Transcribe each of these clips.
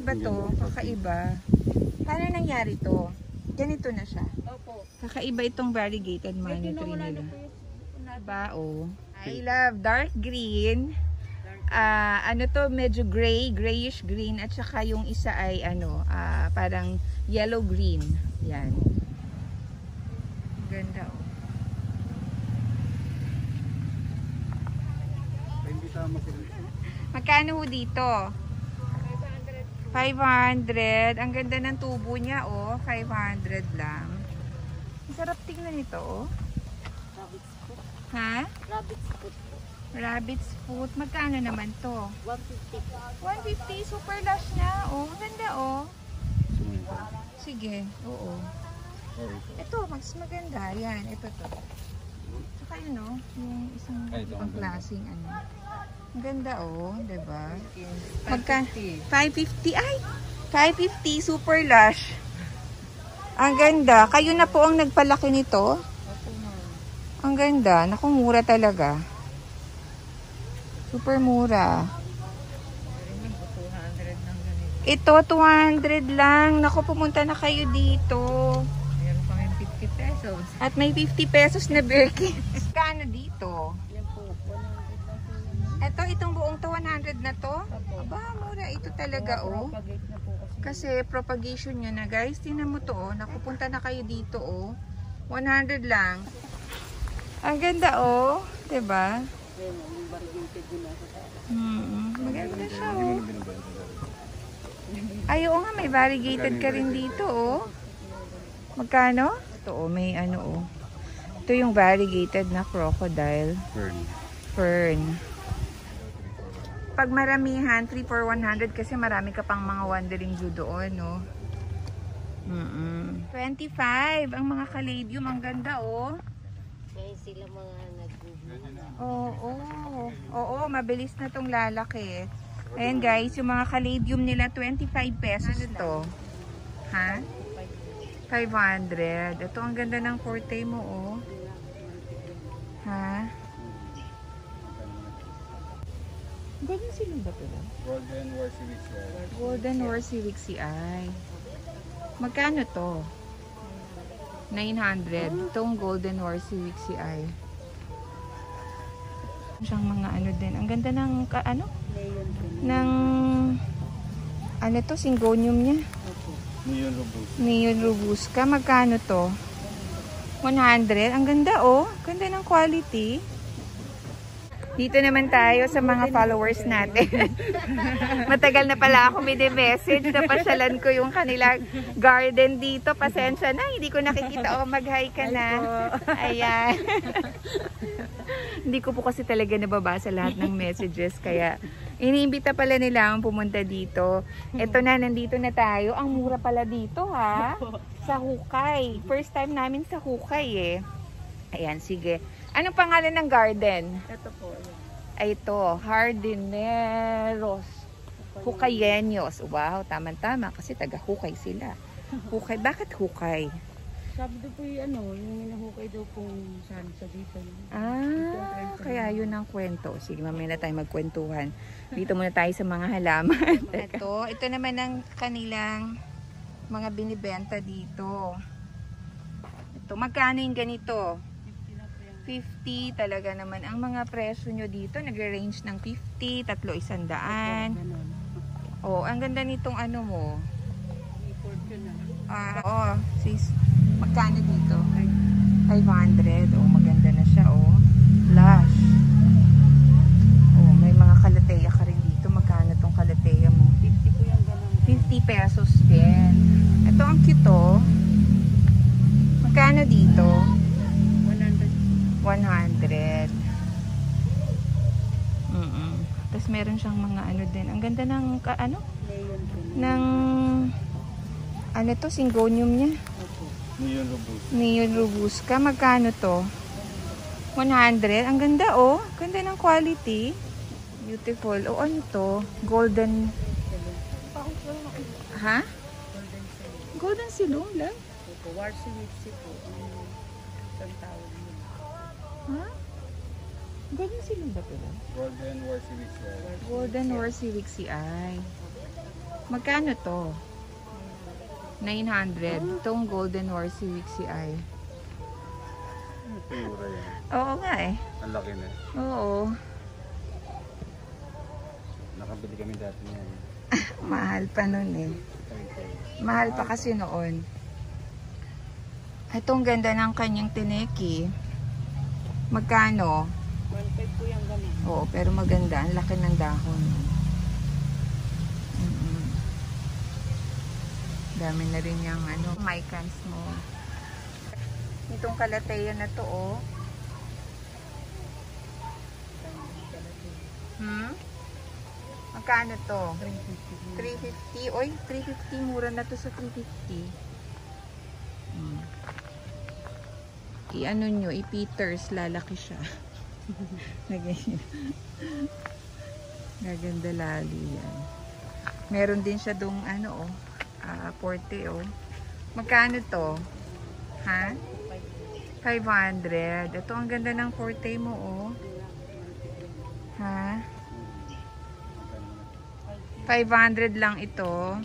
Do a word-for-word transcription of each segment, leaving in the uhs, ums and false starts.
Kakaiba to. Kakaiba. Paano nangyari to? Ganito na siya. Opo. Kakaiba itong variegated money tree nila. Diba? Oh. I love dark green. Uh, ano to, medyo gray, grayish green. At saka yung isa ay ano, uh, parang yellow green. Yan. Ganda oh. Magkano ho dito? five hundred. Ang ganda ng tubo niya oh. five hundred lang. Ang sarap tingnan nito oh. Rabbit's foot. Ha? Rabbit's foot. Rabbit's foot. Magkano naman to? one fifty. one fifty. Super lush na. Oh, ang ganda oh. Sige. Oo. Ito, mas maganda. Yan. Ito to. Saka yun oh. Yung isang ibang klaseng ano. Ang ganda oh. Diba? Magka five fifty. Ay! five fifty. Super lush. Ang ganda. Kayo na po ang nagpalaki nito. Ang ganda. Naku, mura talaga. Super mura. Ito, two hundred lang. Naku, pumunta na kayo dito. Meron pa may fifty pesos. At may fifty pesos na Birkins. Kano dito? Yan po, one hundred lang po. Ito, itong buong to, one hundred na to? Aba, mura. Ito talaga, oh. Propagate na po kasi. Kasi propagation nyo na, guys. Tingnan mo to, oh. Nakupunta na kayo dito, oh. one hundred lang. Ang ganda, oh. Diba? Hmm, maganda siya, oh. Ay, oo nga, may variegated ka rin dito, oh. Magkano? Ito, oh, may ano, oh. Ito yung variegated na crocodile. Fern. Fern. Pag maramihan, three for one hundred kasi marami ka pang mga wandering zoo doon, no? Mm-mm. twenty-five. Ang mga caladium, ang ganda, oh. Kaya sila mga nag-google. Oo, oo. Oo, mabilis na tong lalaki. Ayan guys, yung mga caladium nila, twenty-five pesos to. Ha? five hundred. Ito, ang ganda ng forte mo, oh. Ha? Golden silong ba ito? Golden War Civic C I. Golden War Civic C I. Magkano to? nine hundred. Itong Golden War Civic C I. Siyang mga ano din. Ang ganda ng ka, ano? Ng ano to? Syngonium niya. Neon Robust. Neon Robusta. Magkano to? one hundred. Ang ganda oh. Ganda ng quality. Dito naman tayo sa mga followers natin. Matagal na pala ako midi-message. Napasyalan ko yung kanila garden dito. Pasensya na. Hindi ko nakikita. O, mag-hi ka na. Ayan. Hindi ko po kasi talaga nababasa lahat ng messages. Kaya iniimbita pala nila ang pumunta dito. Ito na, nandito na tayo. Ang mura pala dito ha. Sa Hukay. First time namin sa Hukay eh. Ayan, sige. Anong pangalan ng garden? Ito po. Ay, ito. Jardineros. Hukayenyos. Wow, tama-tama. Kasi taga-Hukay sila. Hukay. Bakit Hukay? Sabi doon po yung ano, yung minahukay daw pong saan sa dito. Ah, kaya yun ang kwento. Sige, mamaya na tayo magkwentuhan. Dito muna tayo sa mga halaman. Ito, ito naman ang kanilang mga binibenta dito. Ito, magkano yung ganito? fifty talaga naman. Ang mga presyo nyo dito, nagre-range ng fifty, tatlo isandaan. Oh, ang ganda nitong ano mo. Ah, oh, sis. Magkano dito? five hundred. Oh, maganda na siya, oh. Lush. Oh, may mga kalateya ka rin dito. Magkano tong kalateya mo? fifty po yung ganun. fifty pesos din. Ito ang cute, oh. Magkano dito? one hundred. Mm-mm. Tapos meron siyang mga ano din. Ang ganda ng ka, ano? Ng ano to? Syngonium niya. Neon Robust. Neon Robusta. Magkano to? one hundred. Ang ganda oh. Ganda ng quality. Beautiful. O ano to? Golden. Ha? Golden silong lang? War Civic po. Isang tawag. Ha? Golden silong ba ito? Golden War Civic C I. Golden War Civic C I. Magkano to? nine hundred. Itong golden Warsiwiksi ay. Mura yan. Oo nga eh. Ang laki na. Oo. Nakabili kami dati niyan. Mahal pa nun eh. Mahal pa kasi noon. Itong ganda ng kanyang tineki. Magkano? one five po yung gamin. Oo, pero maganda. Ang laki ng dahon. Mm-mm. Dami na rin yung ano, mycans mo. Itong kalateya na to, oh. Hmm? Magkano to? three fifty. Oy, three fifty. Mura na to sa three fifty. Hmm. I-ano nyo, i-Peters, lalaki siya. Nagay. Gaganda lali yan. Meron din siya dong ano, oh, uh, forte, oh. Magkano to? Ha? five hundred. Ito ang ganda ng forte mo, oh. Ha? five hundred lang ito.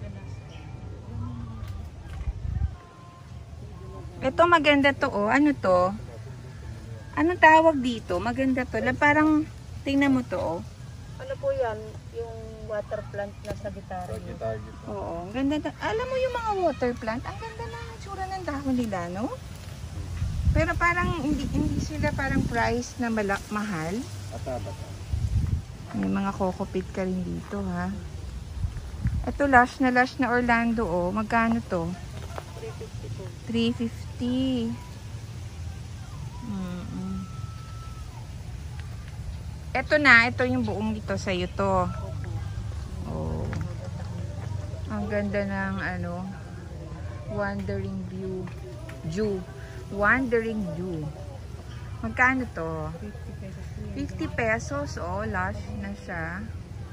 Ito maganda to, oh. Ano to? Anong tawag dito? Maganda to. Parang, tingnan mo to, oh. Ano po yan? Yung water plant na sa gitara niyo. Oo, ang ganda. Alam mo yung mga water plant, ang ganda na ang tsura ng dahon nila, no? Pero parang hindi hindi sila parang price na malak mahal. Bata, bata. May mga kokopit ka rin dito, ha? Ito, lush na lush na Orlando, oh. Magkano to? three fifty po. three fifty. Mm-mm. Ito na, ito yung buong ito sa'yo to. Oh. Ang ganda ng ano, Wandering View. Dew. Wandering Dew. Magkano to? fifty pesos. Oh, lush na siya.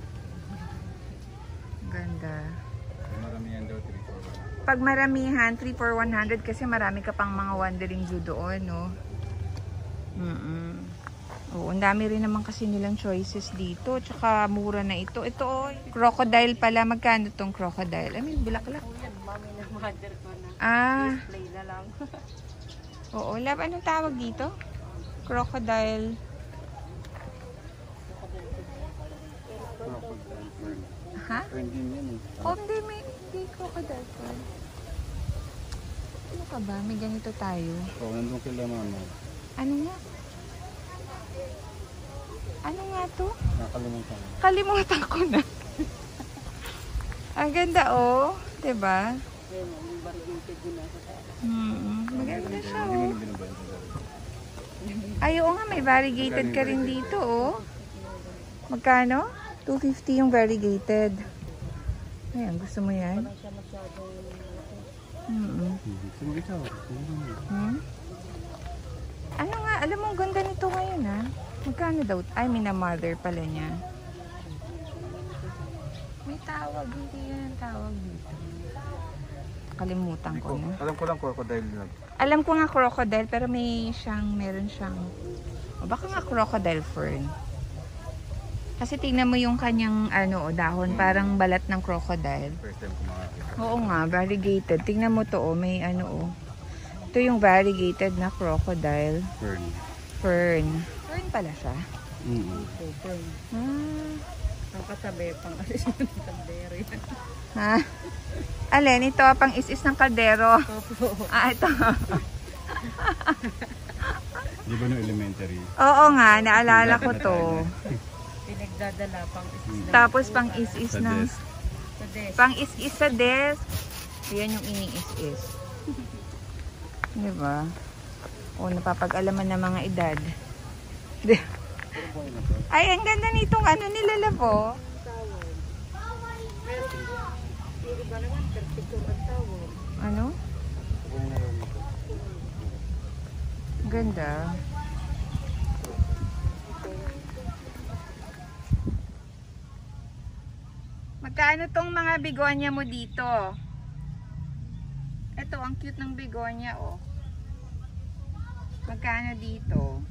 Ganda. Maramihan daw, three for one. Pag maramihan, three for one hundred kasi marami ka pang mga Wandering Dew doon, no? Mm-mm. Oo, ang dami rin naman kasi nilang choices dito. Tsaka mura na ito. Ito, oh, crocodile pala. Magkano tong crocodile? I mean, bulaklak. Mami na mother ko na. Ah. Display na lang. Oo, lab. Anong tawag dito? Crocodile. Ha? Trending yan eh. Oh, hindi. May, hindi crocodile pa. Ano ka ba? May ganito tayo. Oo, nandun kila mama. Ano nga? Ano nga to? Nakalimutan. Kalimutan ko na. Ang ganda, oh. Diba? Yan, yung variegated din nasa sa Hmm, maganda siya, Hindi mo oh. na binabenta. Ay, oo nga, may variegated ka rin dito, oh. Magkano? two fifty yung variegated. Ayan, gusto mo yan? Parang siya masyadong Mm-mm. Sumagit ako. Hmm? Ano nga, alam mo, ang ganda nito ngayon, ha? Magkano daw? Ay, mina-mother pala niya. May tawag, hindi yan ang tawag dito. Kalimutan ko na. Alam ko lang crocodile lang. Alam ko nga crocodile, pero may siyang, meron siyang, o baka nga crocodile fern. Kasi tingnan mo yung kanyang, ano, dahon, parang balat ng crocodile. First time ko makakita. Oo nga, variegated. Tingnan mo to, oh, may ano, oh. Ito yung variegated na crocodile Fern. fern. Fern pala siya. Mm-hmm. super. Ah. Ang katabi, pang alis ng kaldero yan. Ha? Alin, ito pang is-is ng kaldero. Opo. Ah, ito. Di ba no elementary? Oo nga, naalala ko to. Pinagdadala, pang is-is na. Tapos pang is-is Sa ng... desk. Sa desk. Pang is-is sa desk. Ayan yung ini-is-is. Diba? O, napapag-alaman ng mga edad. Ay, ang ganda nitong ano nila po. Tawag. Pero, yung iba naman, thirty-two ang tawag. Ano? Ganda. Magkano tong mga bigonya mo dito? Ito, ang cute ng bigonya, oh. Magkano dito?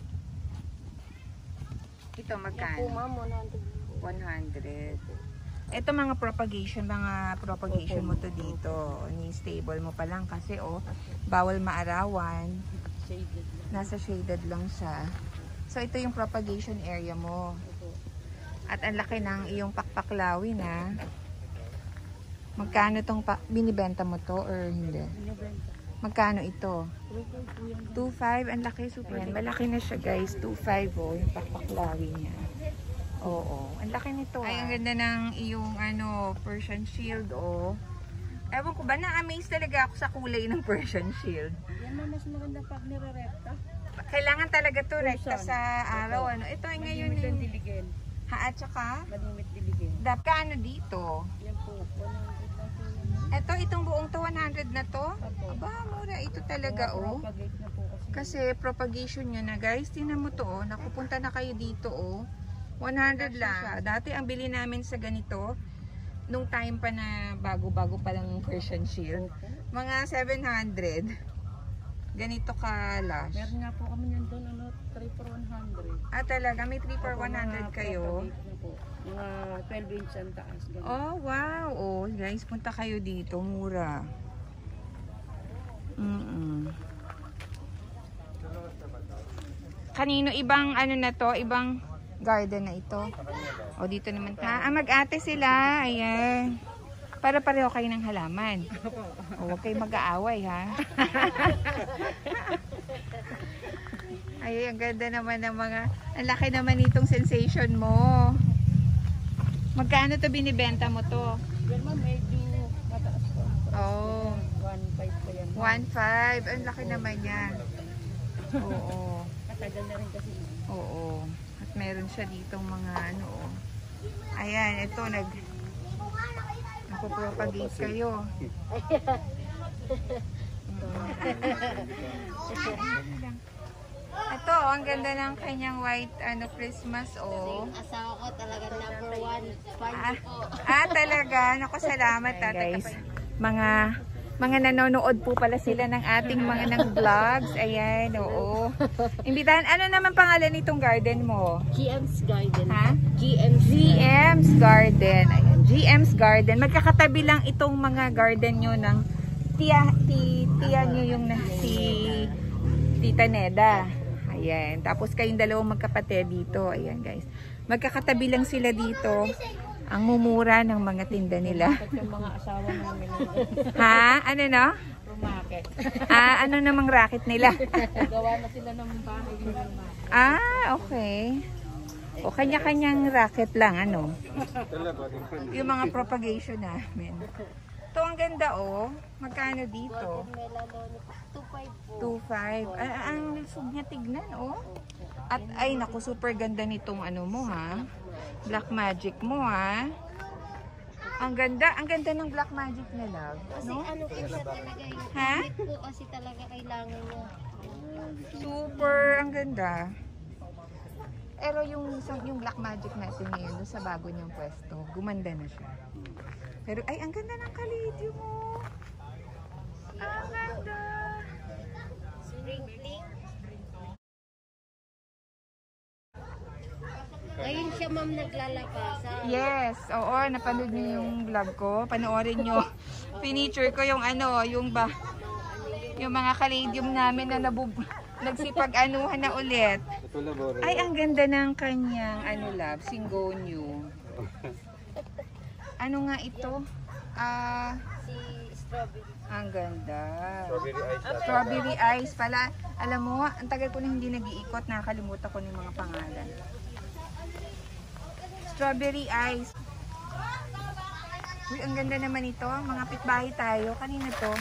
Ito, Yan po, magkano? ma'am, one hundred. one hundred. Ito mga propagation, mga propagation mo to dito. Ni-stable mo pa lang kasi oh, bawal maarawan. Shaded lang. Nasa shaded lang siya. So ito yung propagation area mo. At ang laki ng iyong pakpaklawi na. Magkano tong pa binibenta mo to or hindi? Magkano ito? two five. Ang laki, super. Yan, malaki na siya guys. two five oh, yung pakpaklawi niya. Oo, ang laki nito. Ay, ang ganda ng iyong ano, Persian shield, oh. Ewan ko ba, na-amaze talaga ako sa kulay ng Persian shield. Yan na mas maganda pag nire-recta. Kailangan talaga to rekta sa araw, ano. Ito ay ngayon Manimit ang eh. diligin. Ha, at saka, Manimit diligin. dapat ano dito? Yan po, one hundred lang po yan. Ito, itong buong to, one hundred na to? Apo. Aba, mura ito talaga, oh. Propagate na po kasi. Kasi propagation nyo na, guys. Tingnan mo to, oh. Nakupunta na kayo dito, oh. one hundred lang siya. Dati ang bili namin sa ganito, nung time pa na bago-bago pa lang yung Persian shield, mga seven hundred. Ganito ka-lash. Meron nga po kami yan doon, ano, three for one hundred. Ah, talaga? May three for one hundred kayo? Propagate na po. Mga twelve inch ang taas. Ganun. Oh, wow. Oh, guys, punta kayo dito. Mura. Mm-mm. Kanino? Ibang ano na to? Ibang garden na ito. O, dito naman. Ha? Ah, mag-ate sila. Ayan. Para pareho kayo ng halaman. O, huwag kayo mag-aaway, ha? Ay, ang ganda naman ng mga... Ang laki naman itong sensation mo. Magkano to binibenta mo to? Yan ma'am, medyo mataas po. Oh. one five pa yan. one five. Ang laki naman niya. Oo. Katagal na rin kasi. Oo. At meron siya ditong mga ano. Oh. Ayan, ito nag nagpo-propagate kayo. Ito, ang ganda ng kanyang white ano Christmas oh. Asawa ko talaga number one fan Ah, po. ah talaga. Naku, salamat Ayan, guys. Mga mga nanonood po pala sila ng ating mga ng vlogs. Ayan, oo. Imbitahan, ano naman pangalan nitong garden mo? G M's Garden. Ha? G M's G M's Garden. Ayan, G M's Garden. Magkakatabi lang itong mga garden nyo ng tiya, ti, tiya nyo yung na, si Tita Neda. Ayan. Tapos kayong dalawang magkapatid dito. Ayan guys. Magkakatabi lang sila dito. Ang mumura ng mga tinda nila. At yung mga asawa namin. Ha? Ano no? Rumakit. Ah, ano namang racket nila? Gawa na sila ng bahay ng rumakit. Ah, okay. O kanya-kanyang racket lang, ano? Yung mga propagation namin. Ito ang ganda, oh. Magkano dito? two five po. two five. Ah, ang lisog niya tignan, oh. At ay, naku, super ganda nitong ano mo, ha? Black Magic mo, ha? Ang ganda, ang ganda ng Black Magic na love. Kasi No? ano po siya talaga yung Ha? gamit po kasi talaga kailangan niya. Super, ang ganda. Pero yung, yung Black Magic natin ngayon, doon sa bago niyang pwesto, gumanda na siya. Pero, ay, ang ganda ng kalidyo mo. Ang ganda. Sprinkling. Ngayon siya ma'am naglalabasa. Yes, oo, napanood niyo yung vlog ko. Panoorin niyo. Pinicture ko yung ano, yung ba, yung mga kaladium namin na nabub, nagsipag-anuhan na ulit. Ay, ang ganda ng kanyang, ano love, singonyo. Ano nga ito? Ah, Si strawberry. ang ganda. Strawberry ice. Strawberry ice pala. Alam mo, ang tagal ko na hindi nag-iikot, nakakalimutan ko ng mga pangalan. Strawberry ice. Uy, ang ganda naman ito. Mga pitbahay tayo. Kanina to?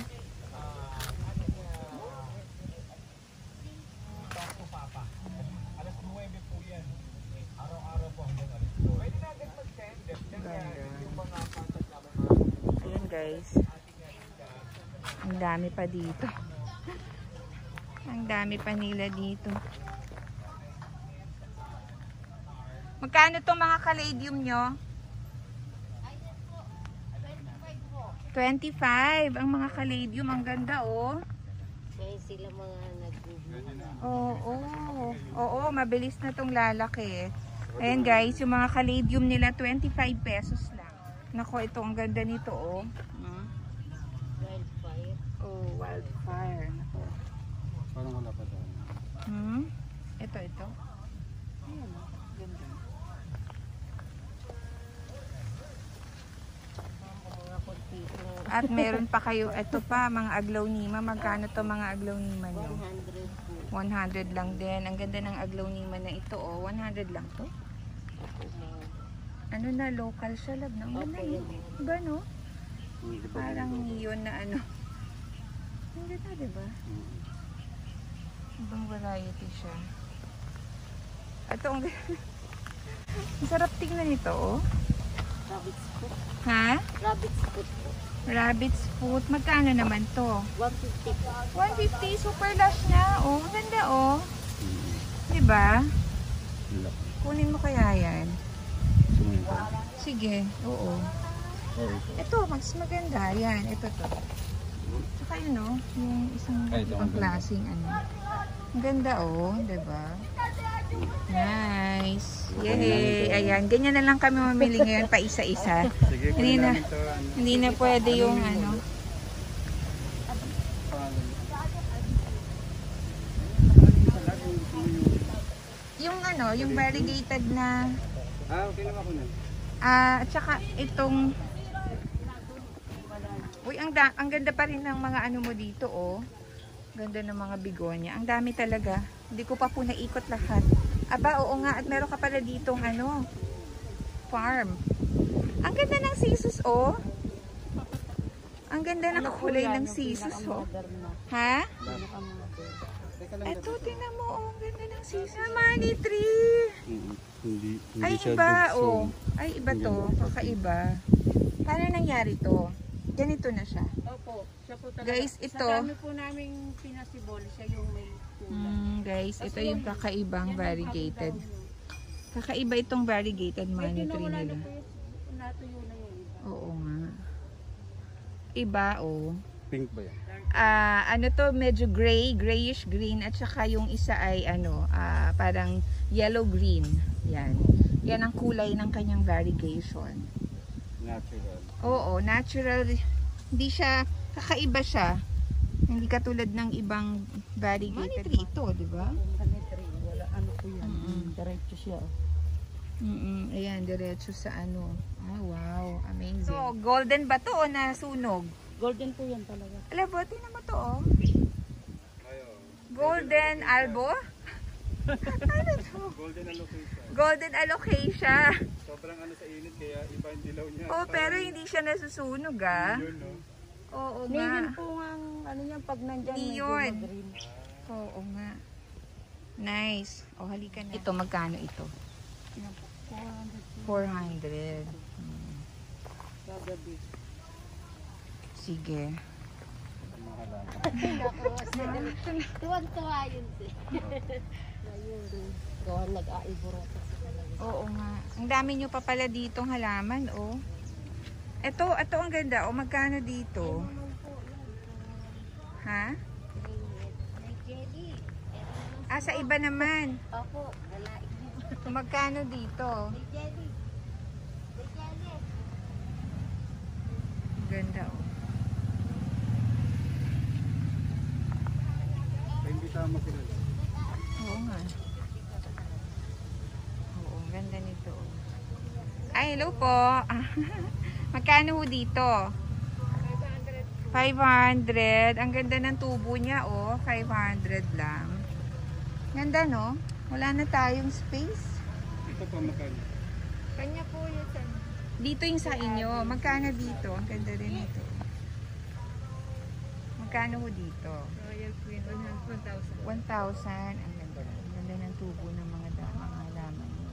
Ayan guys. Ang dami pa dito. Ang dami pa nila dito. Magkano itong mga caladium nyo? twenty-five. Ang mga caladium. Ang ganda oh. Ngayon sila mga nag-bloom. Oo, oo. Oo, mabilis na itong lalaki. Ayan guys, yung mga caladium nila twenty-five pesos lang. Nako, ito ang ganda nito, oh. Hmm? Wildfire. Oh, wildfire. Nako. Parang wala pa doon. Hmm? Ito, ito. Ayan, oh. Ganda. Mga kontito. At meron pa kayo, ito pa, mga aglaw nima. Magkano to mga aglaw nima nyo? one hundred po. one hundred lang din. Ang ganda ng aglaw nima na ito, oh. one hundred lang to. Ano na, local siya, lab. Ang ganda, Okay. no? Iba, no? Parang neon na ano. Ang ganda, diba? Ibang variety siya. Ito, ang ganda. Ang sarap tingnan ito, oh. Rabbit's foot. Ha? Rabbit's foot po. Rabbit's foot. Magkano naman to? one fifty po. one fifty. Super lush na. Oh, ang ganda, oh. Diba? Kunin mo kaya yan. Sige, oo. Ito, mas maganda. Yan, ito to. Tsaka yun, oh. Yung isang Ay, ito, ibang ang ganda. klaseng ano. Ang ganda, oh. Diba? Nice. Yay! Ayan, ganyan na lang kami mamili ngayon pa isa-isa. Sige, Hindi kunin na, namin to. Ano, hindi na pwede yung ano. Yung ano, yung variegated na Ah, okay naman ko na. ah, at saka itong uy, ang, da ang ganda pa rin ng mga ano mo dito, oh. Ganda ng mga bigonya. Ang dami talaga. Hindi ko pa po naikot lahat. Aba, oo nga. At meron ka pala ditong ano, farm. Ang ganda ng sisus, oh. Ang ganda ng kulay ng sisus, oh. Ha? Ito, tingnan mo, oh. Ang ganda ng sisus. Money tree. Mm, Hindi, hindi Ay, siya iba, dugso. oh. Ay, iba to. Kakaiba. Paano nangyari to? Ganito na siya. Opo, siya po talaga. Guys, ito. Sa dami po namin pinasibol, siya yung may kulay. Mm, guys, ito yung kakaibang variegated. Kakaiba itong variegated money tree Wala na nila. po yung natuyo na yung iba. Oo nga. Iba, oh. Pink ba yan? Ah, ano to, medyo gray, grayish green, at saka yung isa ay ano, ah, parang yellow green. Yan. Yan ang kulay ng kanyang variegation. Natural. Oo, natural. Hindi siya, kakaiba siya. Hindi katulad ng ibang variegated tree ito, di ba? Manitri, wala ano po yan. Mm-mm. Diretso siya. Mm-mm. Ayan, diretso sa ano. Ah, wow. Amazing. So, golden ba to o nasunog? Golden po yan talaga. Ala, bo, tingnan mo to, oh. Golden albo? Ano to? Golden allocation. Golden alocasia. Sobrang ano sa init kaya iba yung dilaw niya. Oh, pero hindi siya nasusunog, ah. Yun, no? Oo Neon nga. po ang ano yan pag nandyan Neon. medyo green. Oo nga. Nice. O, halika na. Ito, magkano ito? four hundred. Hmm. Kagabi. Sige. Tuwan-tuwa yun siya. Ayun. Gawa nag-aiburo kasi talaga. Oo nga. Ang dami nyo pa pala ditong halaman, oh. Ito, ito ang ganda. O, magkano dito? Ha? May jelly. Ah, sa iba naman. Opo, nalaig. Magkano dito? May jelly. May jelly. Ang ganda, oh. Hindi tama sila. Oo nga. Oo, ang ganda nito. Ay, hello po. Magkano ho dito? five hundred. Ang ganda ng tubo niya, oh. five hundred lang. Ganda, no? Wala na tayong space. Ito pa makano. Kanya po yun sa Dito yung sa inyo. Magkano dito? Ang ganda rin ito. Magkano ho dito? Royal Queen, one thousand. one thousand. Ang ganda. Ang ganda ng tubo ng mga, da- mga halaman nyo.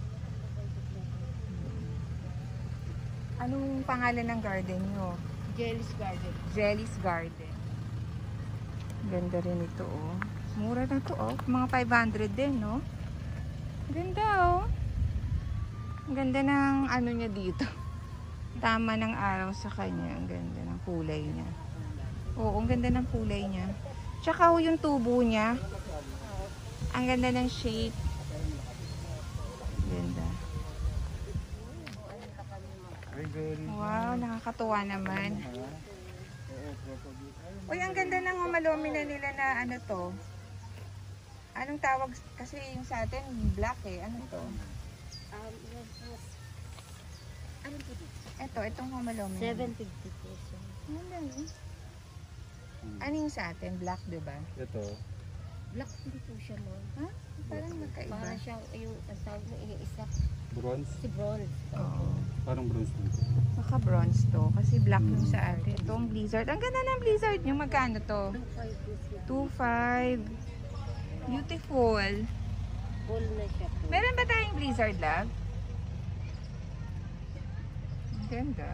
Hmm. Anong pangalan ng garden nyo? Jelly's Garden. Jelly's Garden. Ganda rin ito, oh. Mura na to, oh. Mga five hundred din, no? Ganda, oh. Ang ganda ng ano niya dito. Tama ng araw sa kanya. Ang ganda ng kulay niya. Oo, ang ganda ng kulay niya. Tsaka ho yung tubo niya. Ang ganda ng shape. Ganda. Ay, Very Wow, nakakatuwa naman. Oo, propagate. Ayun, Uy, ang ganda ng humalomi na nila na ano to. Anong tawag? Kasi yung sa atin, black eh. Ano to? Um, yes, yes. Ano po dito? Ito, itong humalomi. seven fifty pesos. Ano eh? Ano yung sa atin? Black, diba? ito. Black din po siya, ma'am. Ha? Parang magkaiba. Para siyang yung ang tawag mo iniisa. Bronze. Si bronze. Oo. Parang bronze din. Baka bronze to. Kasi black yung sa atin. Itong blizzard. Ang ganda ng blizzard nyo. Magkano to? two five. Beautiful. Full na siya po. Meron ba tayong blizzard, love? Ang ganda.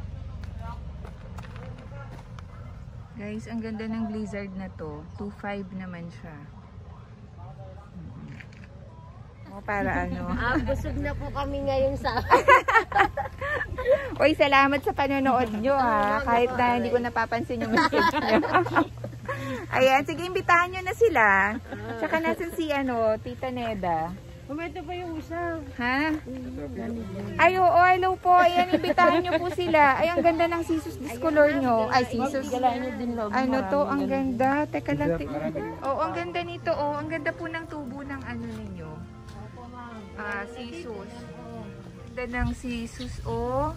Guys, ang ganda ng blizzard na to. two five naman siya. O, para ano. Ah, busog na po kami ngayon sa... Uy, salamat sa panonood nyo ha. Kahit na hindi ko napapansin yung message nyo. Ayan, sige, imbitahan nyo na sila. Tsaka nasan si ano, Tita Neda. Kumento pa yung isa. Ha? Ay, oo, hello po. Ayan, imbitahan nyo po sila. Ay, ang ganda ng sisus discolor nyo. Ay, sisus. Ano to? Ang ganda. Teka lang. Oo, ang ganda nito. Oo, ang ganda po ng tubo ng ano ninyo. Ah, sisus. Ganda ng sisus. Oh.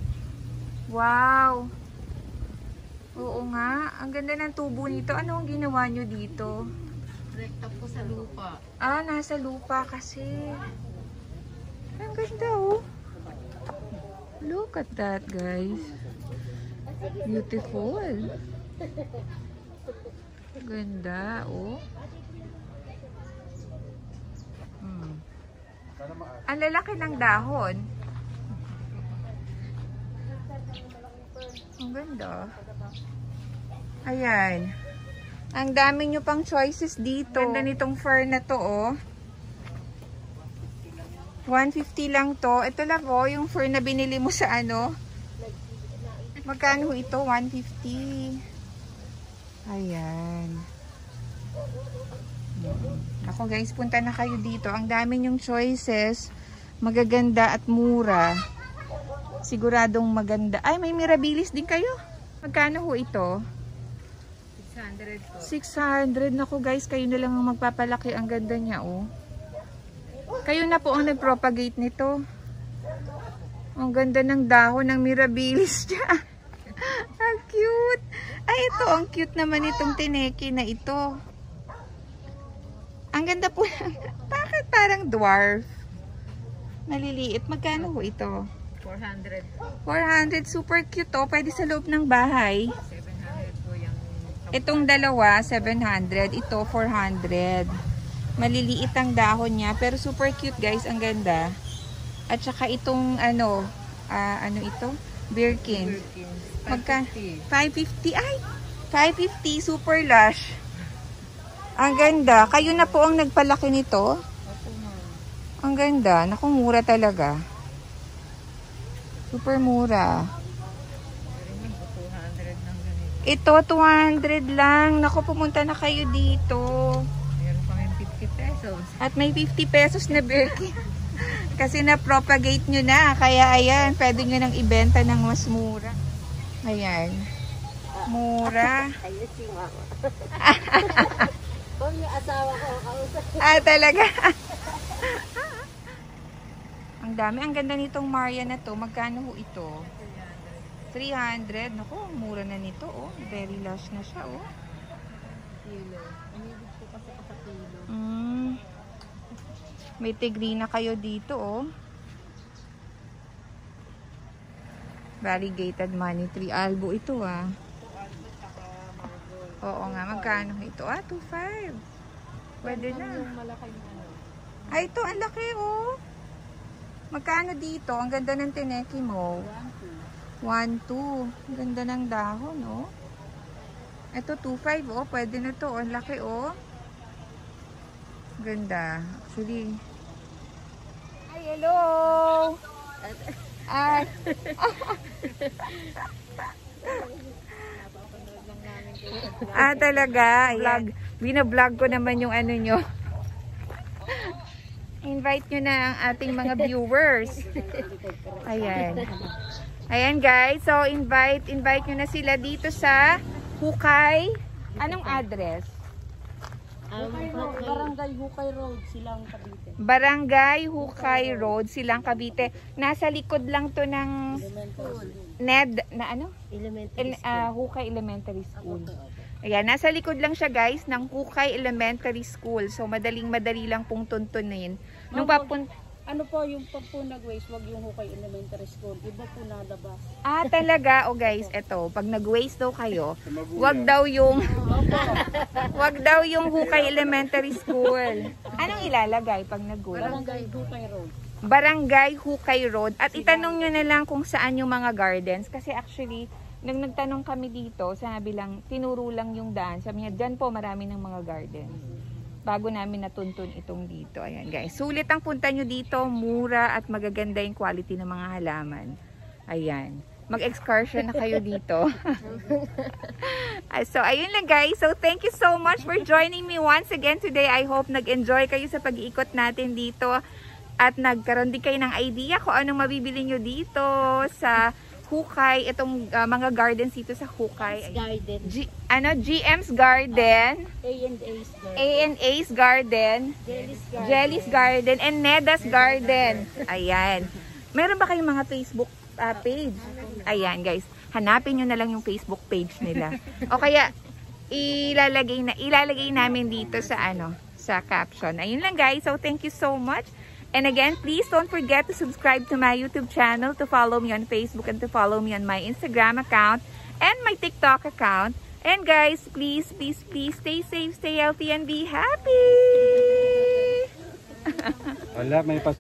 Wow. Oo nga. Ang ganda ng tubo nito. Ano ang ginawa nyo dito? Rekta po sa lupa. Ah, nasa lupa kasi. Ang ganda oh. Look at that, guys. Beautiful. Ganda oh. Hmm. Ang lalaki ng dahon. Ang ganda. Ayan. Ang dami nyo pang choices dito. Ganda nitong fur na to, oh. one fifty lang to. Ito lang, oh, yung fur na binili mo sa ano. Magkano ito? one fifty. Ayan. Ako guys, punta na kayo dito. Ang dami nyong choices. Magaganda at mura. Siguradong maganda. Ay, may mirabilis din kayo. Magkano ho ito? six hundred. Naku guys, kayo na lang ang magpapalaki. Ang ganda niya, oh. Kayo na po ang nag-propagate nito. Ang ganda ng dahon ng mirabilis niya. Ang cute. Ay, ito. Ang cute naman itong tineki na ito. Ang ganda po. Bakit parang dwarf? Maliliit. Magkano ho ito? four hundred. four hundred. Super cute, oh. Pwede sa loob ng bahay. seven hundred po yung... Itong dalawa, seven hundred. Ito, four hundred. Maliliit ang dahon niya. Pero super cute, guys. Ang ganda. At saka itong, ano, uh, ano ito? Birkin. Magka? five fifty. Ay! five fifty. Super lush. Ang ganda. Kayo na po ang nagpalaki nito. Ang ganda. Naku, mura talaga. Super mura. Ito, two hundred lang. Naku, pumunta na kayo dito. Meron kami fifty pesos. At may fifty pesos na Birkin. Kasi na-propagate nyo na. Kaya ayan, pwede nyo nang ibenta ng mas mura. Ayan. Mura. Ayun si mama. Kung yung asawa ko, kausap. Ah, talaga. Ang dami. Ang ganda nitong Maria na to. Magkano ho ito? three hundred. Naku, mura na nito. Oh. Very lush na siya. Oh. Kilo. Umibig po kasi ako sa kilo. Mm. May tigri na kayo dito. Oh. Variegated money tree. Albo ito ah. Oo nga. Magkano ito? Ah, two five. Pwede na. Yung malaki yung ano. Ay, ito. Ang laki oh. Magkano dito? Ang ganda ng tineki mo. one two. Ang ganda ng dahon, oh. Ito, two five, oh. Pwede na to. Ang laki, oh. Ganda. Actually. Ay, hello! Ay. Ah, talaga? Vlog. Bina-vlog ko naman yung ano nyo. Invite nyo na ang ating mga viewers. Ayan. Ayan guys, so invite, invite nyo na sila dito sa Hukay. Anong address? Um, Barangay Hukay Road, Silang Cavite. Barangay Hukay Road, Silang Cavite. Nasa likod lang to ng N E D, na ano? Elementary El, uh, Hukay Elementary School. Ayan, nasa likod lang siya guys ng Hukay Elementary School. So madaling madali lang pong tuntunin. Nung papun Ano po yung pag po nag-waste, wag yung Hukay Elementary School. Iba po nalabas. Ah, talaga. O guys, eto, pag nag-waste daw kayo, wag daw yung wag daw yung Hukay Elementary School. Anong ilalagay pag nag-waste? Barangay Hukay Road. Barangay Hukay Road. At itanong nyo na lang kung saan yung mga gardens. Kasi actually, nang nagtanong kami dito, sabi lang, tinuro lang yung daan. Sabi niya, dyan po marami ng mga gardens. Bago namin natuntun itong dito. Ayan guys. Sulit ang punta nyo dito. Mura at magaganda yung quality ng mga halaman. Ayan. Mag-excursion na kayo dito. So, ayun lang guys. So, thank you so much for joining me once again today. I hope nag-enjoy kayo sa pag-iikot natin dito. At nagkaroon din kayo ng idea kung anong mabibili nyo dito sa Hukay, itong uh, mga gardens dito sa Hukay. Garden. G, ano, G M's Garden, A and A's Garden. A and A's Garden, Jelly's Garden. Jelly's Garden, and Neda's Garden. Ayan. Meron ba kayong mga Facebook uh, page? Ayan guys, hanapin nyo na lang yung Facebook page nila. O kaya, ilalagay, na, ilalagay namin dito sa, ano, sa caption. Ayun lang guys, so thank you so much. And again, please don't forget to subscribe to my YouTube channel, to follow me on Facebook, and to follow me on my Instagram account and my TikTok account. And guys, please, please, please stay safe, stay healthy, and be happy! Wala, may pas